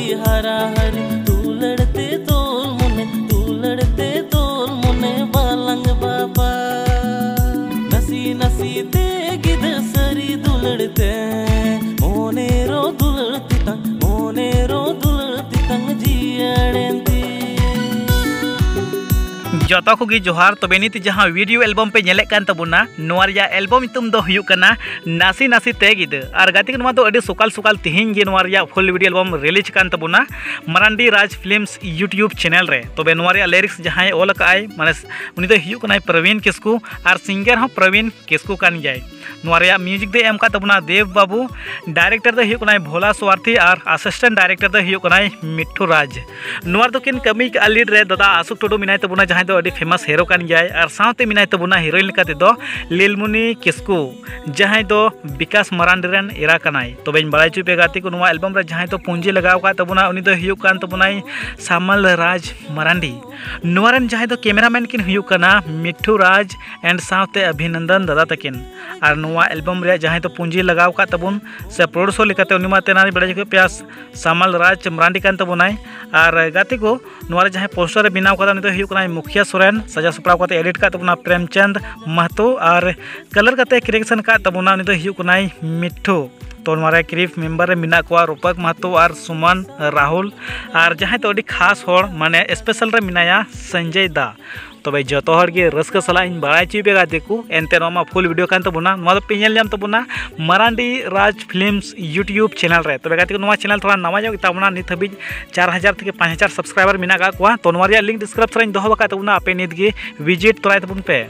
हरा हरी तू लड़ते तोल मुने बालंग बाबा नसी नसी ते गिद सरी दुलड़ते मोनेरो दुलड़ती तंग जियाड़ेंती जतो को जोहार तबे नीति जहाँ वीडियो एल्बम पे नेले कान तबुना नोआ रिया एल्बम तुम दो हुयु कना नासी नासी ते गिद और गाती नोआ दो अडी सुकाल सुकाल तिहिन गे नोआ रिया फुल वीडियो एल्बम रिलीज कान तबुना Marandi Raj films YouTube channel रे तबे नोआ रिया लिरिक्स जहाँ ओल काय माने उनी दो हुयु कना प्रवीण किस्कू और सिंगर हो प्रवीण किस्कू कान जाय नोआ रिया म्यूजिक दे एम का तबुना देव बाबू डायरेक्टर दो हुयु कना भोला स्वार्थी और असिस्टेंट डायरेक्टर दो हुयु कना मिठू राज नोआ दो किन कमी का लीड रे दादा आशुक टुडू मिनाय तबुना जहाँ दो फेमस हीरो कान जाय और साथते मिनाय तबुना हीरोइन लेकाते दो लीलमुनी किस्कू जहाँ दो विकास मरांडी रेन एरा कनाय तबेñ बड़ाय चुप पे गाती को नोआ एल्बम रे जहाँ तो पूंजी लगाव का तबुना उनी दो हुयु कान तबुनाय सामल राज मरांडी नोआ रेन जहाँ दो कैमरामैन किन हुयु कना मिठू राज एंड साथते अभिनंदन दादा तकिन और नोआ एल्बम रे जहाँ तो पूंजी लगाव का तबुन से प्रोड्यूसर लेकाते उनी मा तेनारी बड़ाय चुप प्यास सामल राज मरांडी कान तबुनाय और गाती को नोआ रे जहाँ पोस्टर बनाव का उनी दो हुयु कना मुखिया सोरेन सजा सपड़ाव करते एडिट का तबुना प्रेमचंद महतो और कलर करते क्रिएशन का तबुना उनी दो हुयु कनाय मिठू तो हमारे क्रिफ मेम्बर रे मिना को रूपक महतो और सुमन राहुल और जहाँ तो अड़ी खास होड़ माने स्पेशल रे मिनाया संजय दा तबे जतो हर गे रस्क सला इन बड़ाय चुबे गाते को एनते नमा फुल वीडियो कान तबुना नोआ पे नेल जाम तबुना Marandi Raj films YouTube channel रे तबे गाते को नोआ चैनल थोड़ा नवा जो तबुना नित हबी 4000 থেকে 5000 सब्सक्राइबर मिना का को तो नोआ लिंक डिस्क्रिप्शन रे दोहो का तबुना आपे नित गे विजिट तोराय तबुन पे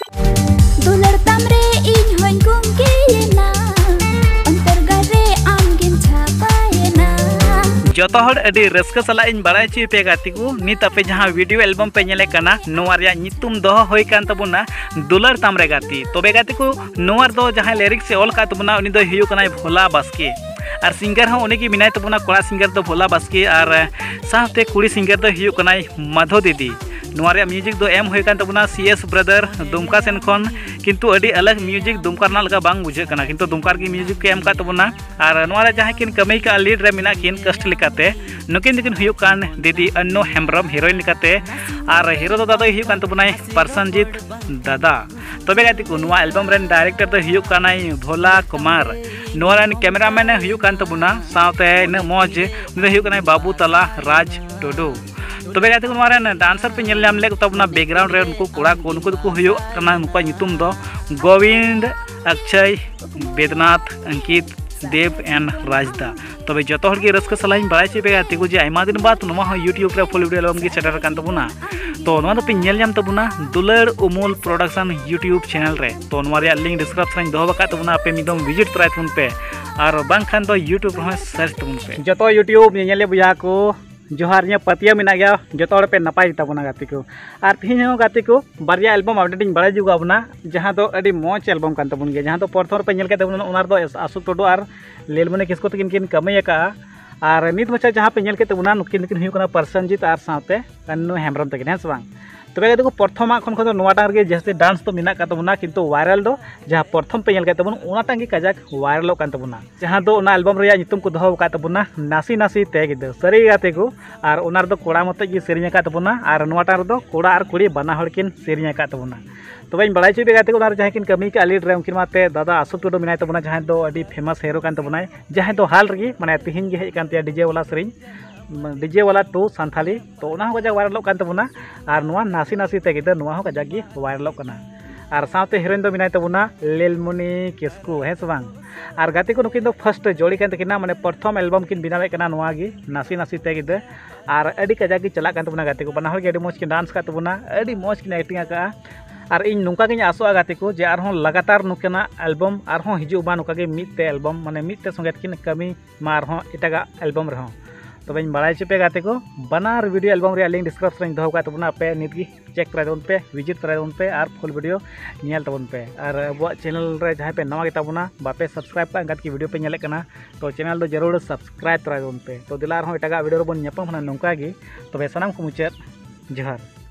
दुलर तामरे इन होइन कुम केना अंतरगार रे आमगिन छापायना जतो हर अडी रस्क सला इन बड़ाय ची पे गाती को नित आपे जहाँ वीडियो एल्बम पे नेले कना नोआ रिया नितुम दोहो होय कान तबुना दुलर तामरे गाती तबे गाती को नोआ दो जहाँ लिरिक्स से ओल का तबुना उनी दो हुयु कनाय भोला बास्के और सिंगर हो उनी की मिनाय तबुना कोड़ा सिंगर दो भोला बास्के और साथे कुड़ी सिंगर दो हुयु कनाय माधो दीदी नोआ रिया म्यूजिक दो एम होय कान तबुना सीएस ब्रदर दुमका सेन खन किंतु अडी अलग म्यूजिक दुमकार ना लगा बांग बुझे कना किंतु दुमकार की म्यूजिक के एम का तबुना और नोआ रे जहाँ किन कमी का लीड रे मिना किन कष्ट लेकाते नुकिन दिकिन हुयु कान दीदी अन्नो हेम्ब्रम हीरोइन लेकाते और हीरो दो दादा हुयु कान तबुनाय परसनजीत दादा तबे गाती को नोआ एल्बम रेन डायरेक्टर दो हुयु कानाय भोला कुमार नोआ रेन कैमरामैन हुयु कान तबुना साथे इन मौज उनी हुयु कानाय बाबू तला राज टुडू तबे गाती को नोआ रेन डांसर पे नेल नाम ले तबुना बैकग्राउंड रे उनको कोड़ा को उनको को हुयु काना उनको नितुम दो गोविंद अक्षय वेदनाथ अंकित देव एंड राजदा तबे जतो हर के रस्क सलाइन बड़ाय ची पे गाती को जे आइमा दिन बाद नोआ यूट्यूब रे फुल वीडियो एल्बम की सेटर कान तबुना तो नोआ पे नेल जाम तबुना दुलर उमूल प्रोडक्शन यूट्यूब चैनल रे तो नोआ रे लिंक डिस्क्रिप्शन दोहो बका तबुना पे मिदम विजिट तराय तुन पे और बांग खान तो यूट्यूब रे सर्च तुन पे जतो यूट्यूब नेले बुया को जोहार इन पतिया मिना गया जो पे नपाय तबना गाती को और तीन गाती को बारिया एल्बम अपडेट बड़ा जुगाबना जहाँ तो अड़ी मौज एल्बम कान तबन गया जहाँ तो प्रथम पे नेल के तबना आशुक टुडू और लीलमुनी किस्कू तकिन किन कमई का और नित मचा जहाँ पे नेल के तबना नुकिन किन हुयु परसनजीत और साथे अन्नू हेम्ब्रम तकिन है बांग तबे देखो प्रथम खन खन नोटार के जैसे डांस तो मिना का तबना किंतु वायरल दो जहाँ प्रथम पे नेल के तबन ओनाटांग के काजाक वायरल कान तबना जहाँ दो ओना एल्बम रे नितुम को दोहो का तबना नासी नासी ते गिद सरी गाते को और ओनार दो कोड़ा मत की सेरिया का तबना और नोटार दो कोड़ा और कुड़ी बना हड़ किन सेरिया का तबना तबे बड़ाय चुबे गाते को जहाँ किन कमी का लीड रे उनकिन माते दादा आशुक टुडू मिनाय तबना जहाँ दो अडी फेमस हीरो कान तबना जहाँ दो हाल रे माने तिहिन गे हेज कान ते डीजे वाला सेरिंग डीजे वाला टू सानथाली तो उना हो गजा वायरल कान तबना और नोआ नासी नासी ते गिद नोआ हो गजा गी वायरल कना और साथे हीरोइन दो मिनाय तबना लीलमुनी किस्कू है बांग और गाते को नुकिन दो फर्स्ट जोड़ी कान तकिना माने प्रथम एल्बम किन बनावे कना नोआ गी नासी नासी ते गिद और अडी कजा गी चला कान तबना गाते को बना हो गे अडी मौज किन डांस का तबना अडी मौज किन एक्टिंग का और इन नौका गिन आसोआ गाते को जे आर लगातार नुकना एल्बम और हिजुबा नुका गे मिदते एल्बम माने मिदते संगे किन कमी मा और एटागा एल्बम रहो तबे बड़ाय चुपे गाते को बनार वीडियो एल्बम रे लिंक डिस्क्रिप्शन दोहो का तबना पे नितगी चेक तराय तबन पे विजिट तराय तबन पे और फुल वीडियो नेल तबन पे और अब चैनल रे जहाँ पे नवा गे तबना बापे सब्सक्राइब का गात की वीडियो पे नेले कना तो चैनल दो जरूर सब्सक्राइब तराय तबन पे तो दिलार हो एटागा वीडियो रे बन नेपम हना नोंका गे तबे सनाम को मुचाद जोहार।